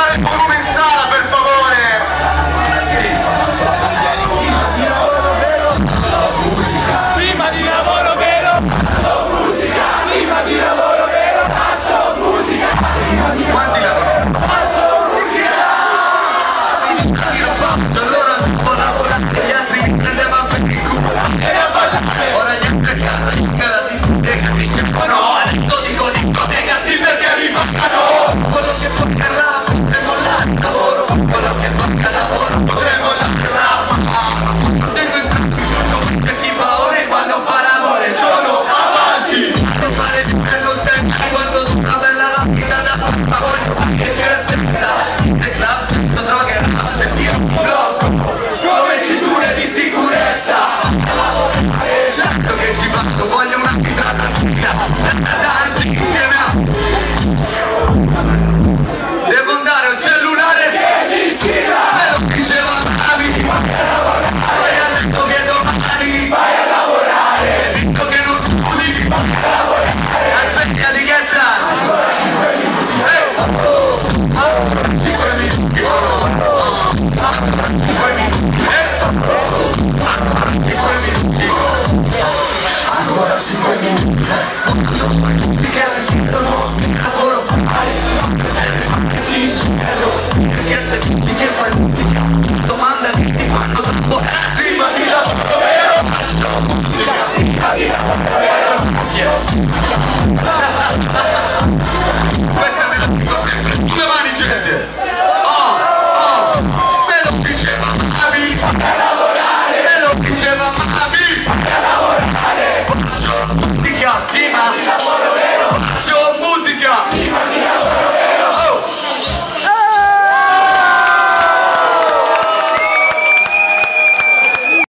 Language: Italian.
alzare il volume in sala, per favore! Sì, ma di lavoro vero! Faccio musica! Sì, ma di lavoro vero! Faccio musica! Quanti lavorano? Faccio musica! Allora devo lavorare, gli altri mi prendevano per il culo. E a ballare! Ora gli altri cantano, la discoteca dice ma no, adesso dico discoteca sì perché mi pagano. Quello che tocca il rap, potremmo mollare il lavoro. Quello che tocca il lavoro, potremmo mollare il rap. Tengo in tranquillo perché chi fa ora e quando fa l'amore sono avanti. Non fare di quello sempre quando tu una bella rapida da tutta voglio che certezza. The club, tutto droga e rap, e io blocco come cinture di sicurezza. Certo che ci vado, voglio una vita tranquilla, davanti insieme a... Devo andare a un cellulare me lo diceva Navi. Vai a letto che domani vai a lavorare, visto che non studi vai a lavorare. Aspetta di ghettare ancora 5 minuti, ancora 5 minuti, ancora 5 minuti, ancora 5 minuti, ancora 5 minuti. Che chiedono lavoro perché se dici che fai musica domanda che ti fanno troppo prima di lavoro vero faccio musica prima di lavoro vero questa me la dico sempre sulle mani gente.